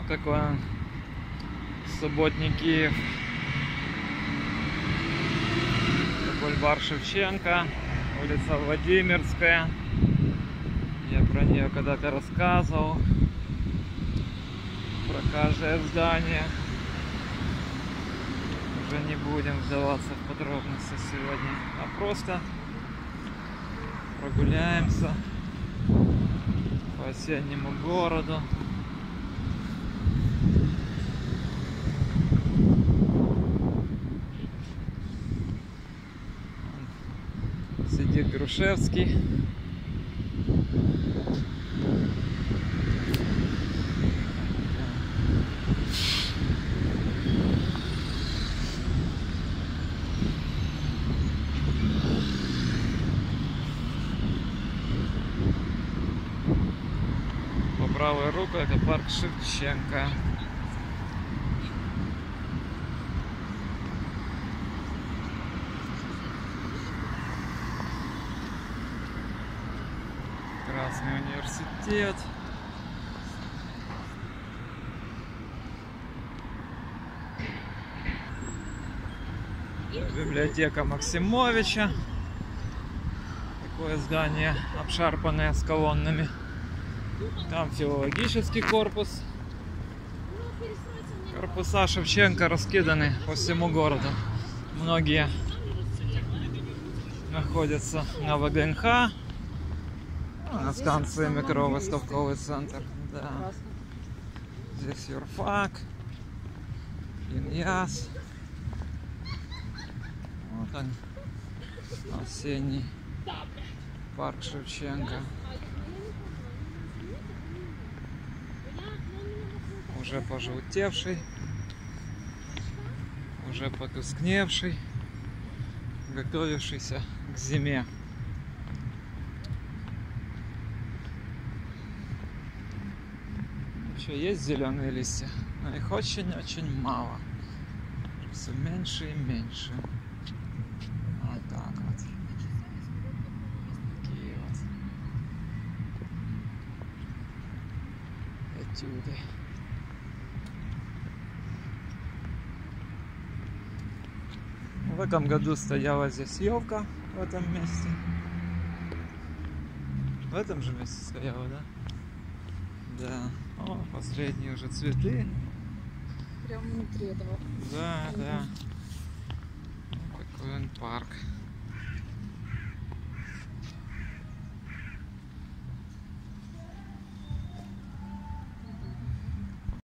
Вот такой он, субботний Киев. Бульвар Шевченко, улица Владимирская. Я про нее когда-то рассказывал, про каждое здание. Уже не будем вдаваться в подробности сегодня, а просто прогуляемся по осеннему городу. Сидит Грушевский. По правой руку это парк Шевченко. Красный университет. Библиотека Максимовича. Такое здание обшарпанное с колоннами. Там филологический корпус. Корпуса Шевченко раскиданы по всему городу. Многие находятся на ВГНХ, на станции метро Выставковый центр. Да. Здесь юрфак, Иньяс. Вот он, осенний парк Шевченко. Уже пожелтевший, уже потускневший, готовившийся к зиме. Еще есть зеленые листья, но их очень-очень мало. Все меньше и меньше. Вот так вот. Такие вот этюды. В этом году стояла здесь елка в этом месте. В этом же месте стояла, да? Да. О, последние уже цветы. Прямо внутри этого. Да, да. Вот такой он парк.